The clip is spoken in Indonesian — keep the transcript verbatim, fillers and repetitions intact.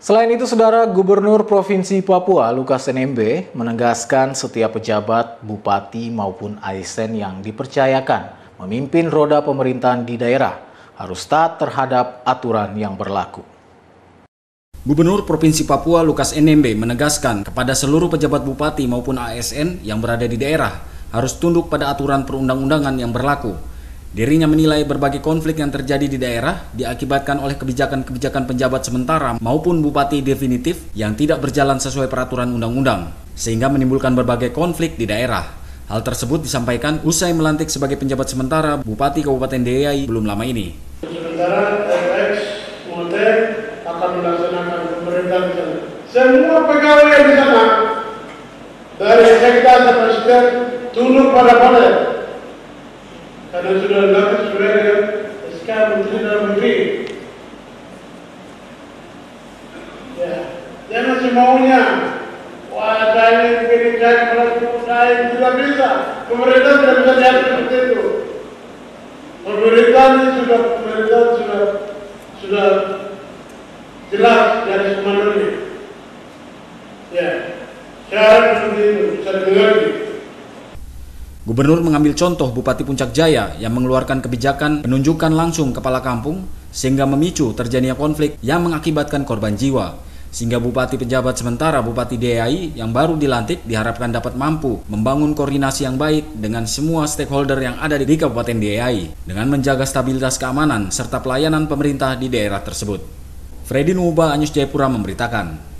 Selain itu, Saudara, Gubernur Provinsi Papua Lukas N M B menegaskan setiap pejabat, bupati maupun A S N yang dipercayakan memimpin roda pemerintahan di daerah harus taat terhadap aturan yang berlaku. Gubernur Provinsi Papua Lukas N M B menegaskan kepada seluruh pejabat bupati maupun A S N yang berada di daerah harus tunduk pada aturan perundang-undangan yang berlaku. Dirinya menilai berbagai konflik yang terjadi di daerah diakibatkan oleh kebijakan-kebijakan penjabat sementara maupun bupati definitif yang tidak berjalan sesuai peraturan undang-undang, sehingga menimbulkan berbagai konflik di daerah. Hal tersebut disampaikan usai melantik sebagai penjabat sementara Bupati Kabupaten Deai belum lama ini. Sementara R X Motek akan melaksanakan pemerintahan di sana. Semua pegawai yang di sana, dari sekda sampai presiden, tunduk pada pada. Karena sudah dilakukan sesuai dengan S K Menteri Dalam Negeri. Ya, jangan semaunya. Wah, saya ini saya kepala saya tidak bisa. Pemerintah tidak bisa diatur seperti itu. Pemerintah ini sudah pemerintah sudah sudah jelas dari komandonya. Ya, syarat seperti itu bisa dimengerti. Gubernur mengambil contoh Bupati Puncak Jaya yang mengeluarkan kebijakan penunjukan langsung kepala kampung sehingga memicu terjadinya konflik yang mengakibatkan korban jiwa. Sehingga Bupati pejabat sementara Bupati Deai yang baru dilantik diharapkan dapat mampu membangun koordinasi yang baik dengan semua stakeholder yang ada di Kabupaten Deai dengan menjaga stabilitas keamanan serta pelayanan pemerintah di daerah tersebut. Freddy Nuba, Anyus Jayapura memberitakan.